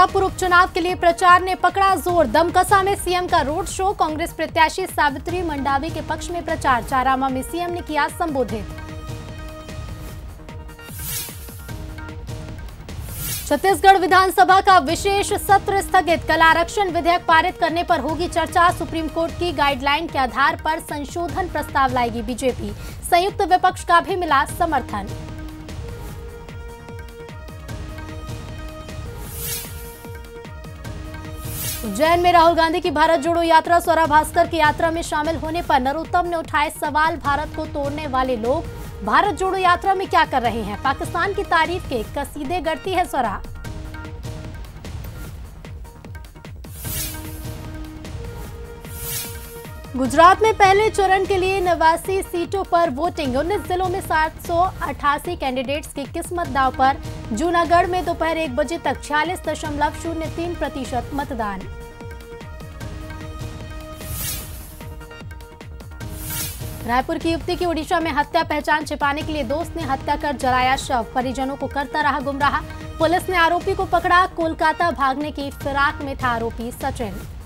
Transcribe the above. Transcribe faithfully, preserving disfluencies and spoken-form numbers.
मिर्जापुर उपचुनाव के लिए प्रचार ने पकड़ा जोर। दमकसा में सीएम का रोड शो। कांग्रेस प्रत्याशी सावित्री मंडावी के पक्ष में प्रचार। चारामा में सीएम ने किया संबोधित। छत्तीसगढ़ विधानसभा का विशेष सत्र स्थगित। कल आरक्षण विधेयक पारित करने पर होगी चर्चा। सुप्रीम कोर्ट की गाइडलाइन के आधार पर संशोधन प्रस्ताव लाएगी बीजेपी। संयुक्त विपक्ष का भी मिला समर्थन। उज्जैन में राहुल गांधी की भारत जोड़ो यात्रा। स्वरा भास्कर की यात्रा में शामिल होने पर नरोत्तम ने उठाए सवाल। भारत को तोड़ने वाले लोग भारत जोड़ो यात्रा में क्या कर रहे हैं? पाकिस्तान की तारीफ के कसीदे गढ़ती है स्वरा। गुजरात में पहले चरण के लिए नवासी सीटों पर वोटिंग। उन्नीस जिलों में सात सौ अठासी कैंडिडेट्स की किस्मत दांव पर। जूनागढ़ में दोपहर एक बजे तक छियालीस दशमलव शून्य तीन प्रतिशत मतदान। रायपुर की युवती की उड़ीसा में हत्या। पहचान छिपाने के लिए दोस्त ने हत्या कर जलाया शव। परिजनों को करता रहा गुमराह। पुलिस ने आरोपी को पकड़ा। कोलकाता भागने की फिराक में था आरोपी सचिन।